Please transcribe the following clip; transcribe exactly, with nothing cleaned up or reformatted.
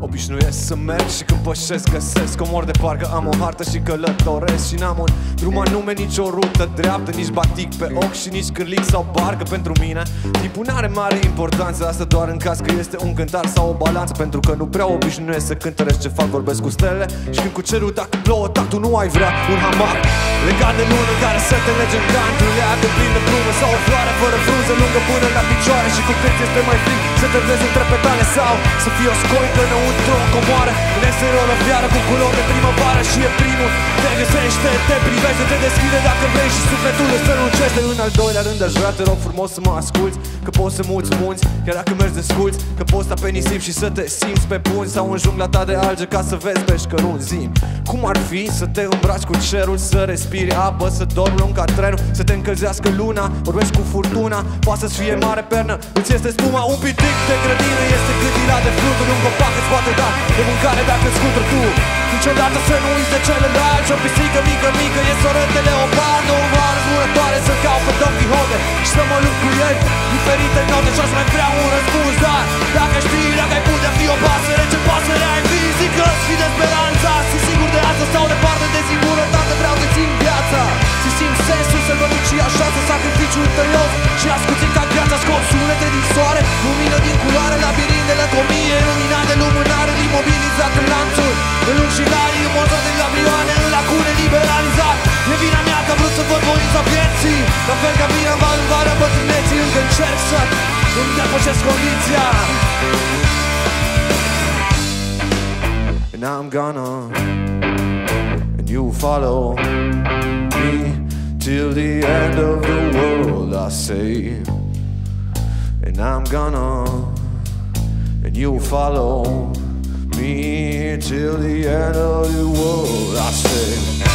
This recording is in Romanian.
Obișnuiesc să merg și când pășesc găsesc comor de parcă am o hartă și călătoresc. Și n-am un drum anume, nici o rută dreaptă, nici batic pe ochi și nici cârlic sau barcă. Pentru mine timpul n-are mare importanță, asta doar în caz că este un cântar sau o balanță. Pentru că nu prea obișnuiesc să cântăresc ce fac, vorbesc cu stelele. Și când cu cerul, dacă plouă, tac, tu nu ai vrea un hamac legat de lună care să te lege în cantul leagă plin de plumă, sau o floare fără frunză lungă până la picioare. Și cu cât este mai frig să te vezi între petale, sau să fii o scoică înăuntru o comoară. În exterior o fiară cu culori de primăvară. Și e primul, te găsește, te privește, te deschide dacă vrei și sufletul îți strălucește. În al doilea rând aș vrea, te rog frumos să mă asculți, că poți să muți munți, chiar dacă mergi desculți, că poți sta pe nisip și să te simți pe pungi, sau în jungla ta de alge ca să vezi pești căruni. Zi-mi, cum ar fi să te îmbraci cu cerul, să respiri apă, să dormi lung ca trenul, să te încălzească luna, vorbești cu furtuna, poate să-ți fie mare pernă, îți este spuma. Un pitic de grădină este gândila de fluturi, un copac îți poate da de mâncare dacă îți scutură tu. Niciodată să nu uiți de celălalt, și o pisică mică, mică e soră de leopard, o vară zburătoare să caut pe Don Quixote și să mă lupt cu el diferite note. Și aș mai vrea un răspuns, dar dacă știi, dacă ai putea fi o pasăre, ce pasăre ai fi? Zic că îți fi de speranța, si sigur de asta sau departe de singurătate. Vreau de țin viața, si simt sensul sălbăticii așa, să sacrificiul tăios și ascuțit ca gheața. Scot sunete din soare, lumină din culoare, labirint de lăcomie, luminat de lumânare, imobilizat în lanțuri în lung și larii, în motor de labrioane, în lacune liberalizat. E vina mea că am vrut să văd voința vieții, la fel ca vina în valvarea bătrâneții. Încă încerc să îmi depășesc condiția. And I'm gonna, and you follow me till the end of the world, I say. And I'm gonna, and you follow me till the end of the world, I say.